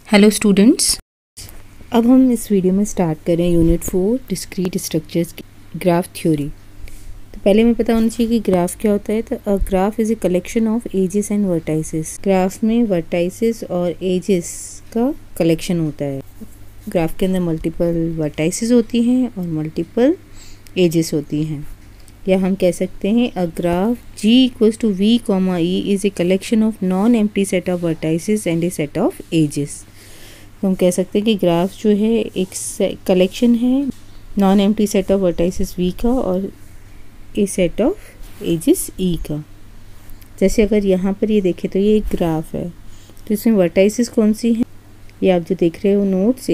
Hello students, अब हम इस वीडियो में स्टार्ट करें यूनिट 4 डिस्क्रीट स्ट्रक्चर्स की ग्राफ थ्योरी। तो पहले हमें पता होना चाहिए कि ग्राफ क्या होता है। तो a graph is a collection of edges and vertices. Graph में वर्टाइसेस और एजेस का कलेक्शन होता है। ग्राफ के अंदर मल्टीपल वर्टाइसेस होती हैं और मल्टीपल एजेस होती हैं। या हम कह सकते हैं a graph G equals to V, E is a collection of non empty set of vertices and a set of edges. तो हम कह सकते हैं कि ग्राफ जो है एक कलेक्शन है non empty set of vertices V का और a set of edges E का। जैसे अगर यहाँ पर ये देखें तो ये एक ग्राफ है, तो इसमें वर्टाइसेस कौन सी हैं? ये आप जो देख रहे हो नोट्स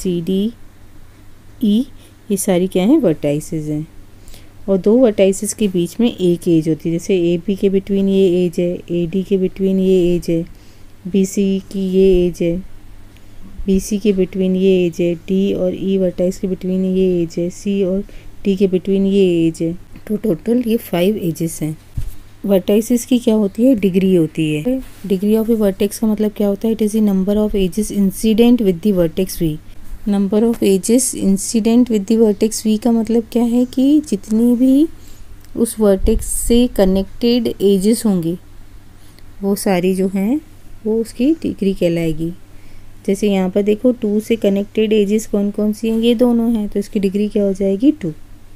ABCDE, ये सारी क्या हैं? वर्टाइसेस हैं। और दो वर्टाइसेस के बीच में एक एज होती है। जैसे AB के बिटवीन ये एज है, AD के बिटवीन ये एज है, BC की ये एज है, BC के बिटवीन ये एज है, D और E वर्टाइस के बिटवीन ये एज है, C और D के बिटवीन ये एज है। तो टोटल ये 5 एजेस हैं। वर्टाइसेस की क्या होती है? डिग्री होती है। डिग्री ऑफ ए वर्टेक्स का मतलब क्या होता है? It is the number of edges incident with the vertex V। Number of edges incident with the vertex V का मतलब क्या है कि जितनी भी उस वर्टेक्स से कनेक्टेड एजेस होंगी वो सारी जो हैं वो उसकी डिग्री कहलाएगी। जैसे यहाँ पर देखो 2 से कनेक्टेड एजेस कौन कौन सी हैं? ये दोनों हैं, तो इसकी डिग्री क्या हो जाएगी? 2।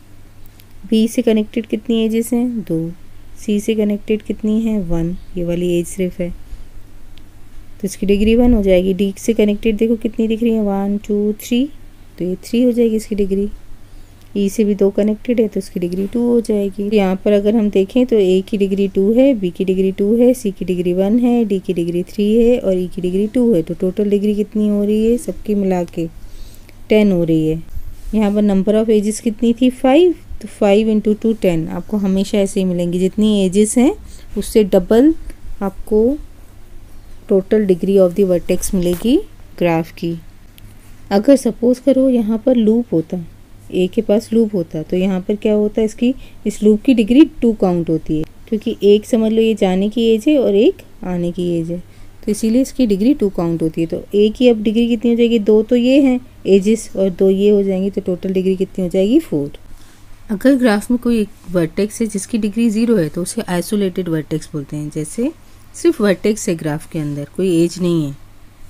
B से कनेक्टेड कितनी एजेस हैं? 2। C से कनेक्टेड कितनी है? 1। ये वाली एज सिर्फ है, तो इसकी डिग्री 1 हो जाएगी। D से कनेक्टेड देखो कितनी दिख रही है? 1 2 3, तो ये 3 हो जाएगी इसकी डिग्री। E से भी 2 कनेक्टेड है, तो इसकी डिग्री 2 हो जाएगी। यहाँ पर अगर हम देखें तो A की डिग्री 2 है, B की डिग्री 2 है, C की डिग्री 1 है, D की डिग्री 3 है और E की डिग्री 2 है। तो टोटल डिग्री कितनी हो रही है? सबकी मिला के 10 हो रही है। यहाँ पर नंबर ऑफ एजेस कितनी थी? 5। तो 5 × 2 10। आपको हमेशा ऐसे ही मिलेंगी, जितनी एजेस हैं उससे डबल आपको total degree of the vertex मिलेगी ग्राफ की। अगर सपोज करो यहाँ पर लूप होता, A के पास लूप होता, तो यहाँ पर क्या होता है? इस लूप की डिग्री 2 काउंट होती है, क्योंकि एक समझ लो ये जाने की एज है और एक आने की एज है, तो इसीलिए इसकी डिग्री 2 काउंट होती है। तो A की अब डिग्री कितनी हो जाएगी? 2 तो ये हैं एजेस और 2 ये हो जाएंगी, तो टोटल डिग्री कितनी हो जाएगी? 4। अगर ग्राफ में कोई एक वर्टेक्स है जिसकी डिग्री 0 है तो उसे आइसोलेटेड वर्टेक्स बोलते हैं। जैसे सिर्फ वर्टेक्स है ग्राफ के अंदर, कोई एज नहीं है,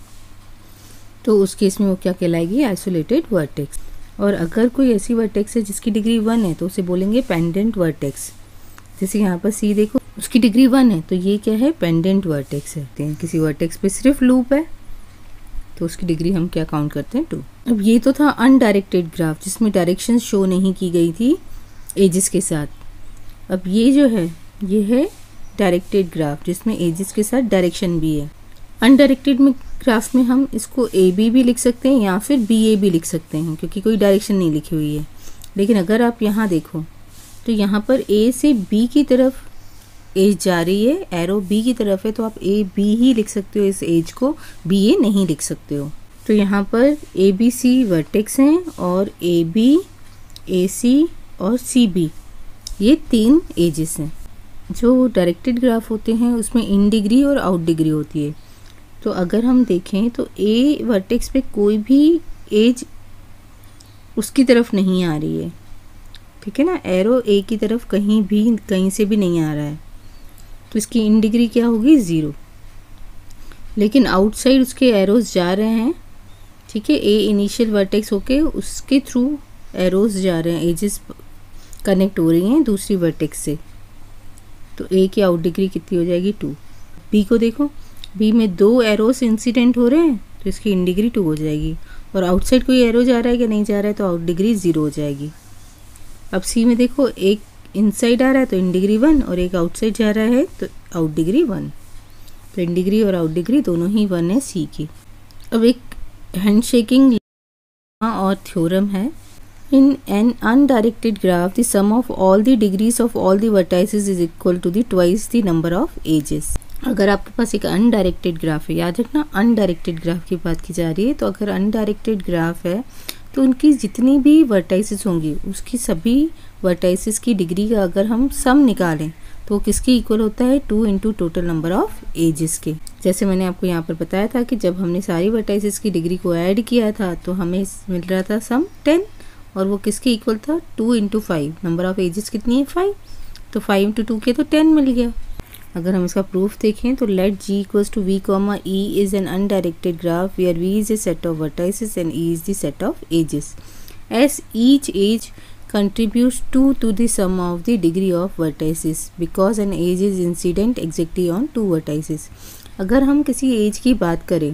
तो उस केस में वो क्या कहलाएगी? Isolated vertex. और अगर कोई ऐसी वर्टेक्स है जिसकी डिग्री 1 है तो उसे बोलेंगे पेंडेंट वर्टेक्स। जैसे यहाँ पर C देखो, उसकी डिग्री 1 है, तो ये क्या है? पेंडेंट वर्टेक्स है। किसी वर्टेक्स पे सिर्फ लूप है तो उसकी डिग्री हम क्या काउंट करते हैं? 2। अब ये तो था अनडायरेक्टेड ग्राफ जिसमें डायरेक्शन शो नहीं की गई थी एजेस के साथ। अब ये जो है ये है डायरेक्टेड ग्राफ जिसमें एजेस के साथ डायरेक्शन भी है। अनडायरेक्टेड में ग्राफ में हम इसको AB भी लिख सकते हैं या फिर BA भी लिख सकते हैं, क्योंकि कोई डायरेक्शन नहीं लिखी हुई है। लेकिन अगर आप यहाँ देखो तो यहाँ पर A से B की तरफ एज जा रही है, एरो B की तरफ है, तो आप AB ही लिख सकते हो, इस एज को BA नहीं लिख सकते हो। तो यहाँ पर ABC वर्टेक्स हैं और AB, AC और CB ये 3 एजेस हैं। जो डायरेक्टेड ग्राफ होते हैं उसमें इन डिग्री और आउट डिग्री होती है। तो अगर हम देखें तो A वर्टेक्स पे कोई भी एज उसकी तरफ नहीं आ रही है, ठीक है ना? एरो A की तरफ कहीं से भी नहीं आ रहा है, तो इसकी इन डिग्री क्या होगी? 0। लेकिन आउटसाइड उसके एरोज जा रहे हैं, ठीक है? A इनिशियल वर्टेक्स होके उसके थ्रू एरोज जा रहे हैं, एजेस कनेक्ट हो रही हैं दूसरी वर्टेक्स से, तो A की आउट डिग्री कितनी हो जाएगी? 2। B को देखो, B में 2 एरोस इंसिडेंट हो रहे हैं, तो इसकी इन डिग्री 2 हो जाएगी। और आउटसाइड कोई एरो जा रहा है कि नहीं जा रहा है, तो आउट डिग्री 0 हो जाएगी। अब C में देखो, एक इनसाइड आ रहा है तो इन डिग्री 1 और एक आउटसाइड जा रहा है तो आउट डिग्री 1। तो इन डिग्री और आउट डिग्री दोनों ही 1 है C की। अब एक हैंडशेकिंग और थ्योरम है। In an undirected graph, the sum of all the degrees of all the vertices is equal to the twice the number of edges. अगर आपके पास एक अनडायरेक्टेड ग्राफ है, याद रखना अनडायरेक्टेड ग्राफ की बात की जा रही है, तो अगर अनडायरेक्टेड ग्राफ है तो उनकी जितनी भी वर्टाइसेस होंगी उसकी सभी वर्टाइसेस की डिग्री का अगर हम सम निकालें तो किसके इक्वल होता है? 2 × टोटल नंबर ऑफ एजेस के। जैसे मैंने आपको यहाँ पर बताया था कि जब हमने सारी वर्टाइसिस की डिग्री को ऐड किया था तो हमें मिल रहा था सम 10, और वो किसके इक्वल था 2 इंटू 5। नंबर ऑफ एजेस कितनी है 5, तो 5 इंटू 2 के तो 10 मिल गया। अगर हम इसका प्रूफ देखें तो let G equals to V, E is an undirected graph where V is a set of vertices and E is the set of edges as each edge contributes to the sum of the degree of vertices because an edge is incident exactly on 2 vertices। अगर हम किसी as की बात करें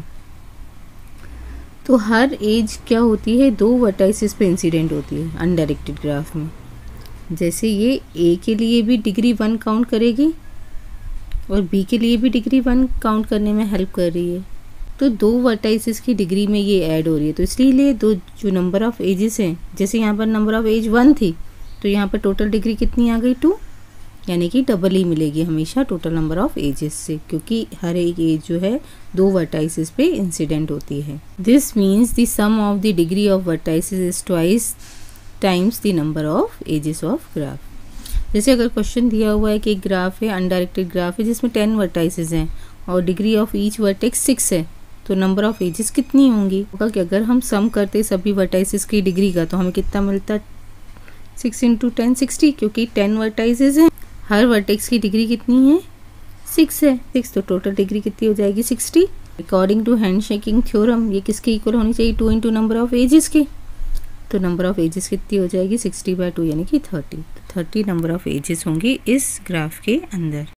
तो हर as क्या होती है 2 वर्टाइसिस पे इंसिडेंट होती है अनडायरेक्टेड ग्राफ में। जैसे ये A के लिए भी डिग्री 1 काउंट करेगी और B के लिए भी डिग्री 1 काउंट करने में हेल्प कर रही है, तो 2 वर्टाइसिस की डिग्री में ये ऐड हो रही है। तो इसलिए दो जो नंबर ऑफ एजेस हैं, जैसे यहाँ पर नंबर ऑफ एज 1 थी तो यहाँ पर टोटल डिग्री कितनी आ गई 2, यानी कि डबल ही मिलेगी हमेशा टोटल नंबर ऑफ एजेस से, क्योंकि हर एक एज जो है 2 वर्टाइसिस पे इंसिडेंट होती है। This means the sum of the degree of vertices is twice times the number of edges of graph. जैसे अगर क्वेश्चन दिया हुआ है कि एक ग्राफ है, अनडायरेक्टेड ग्राफ है जिसमें 10 वर्टाइसिस हैं और डिग्री ऑफ ईच वर्टेक्स 6 है, तो नंबर ऑफ एजेस कितनी होंगी? होगा कि अगर हम सम करते सभी वर्टाइसिस की डिग्री का तो हमें कितना मिलता 6 इंटू 10 60, क्योंकि 10 वर्टाइसिस हैं, हर वर्टेक्स की डिग्री कितनी है 6 है 6, तो टोटल डिग्री कितनी हो जाएगी 60। According to handshaking theorem ये किसके इक्वल होनी चाहिए 2 इंटू नंबर ऑफ एजेस के, तो नंबर ऑफ एजेस कितनी हो जाएगी 60/2 यानी कि 30। तो 30 नंबर ऑफ एजेस होंगी इस ग्राफ के अंदर।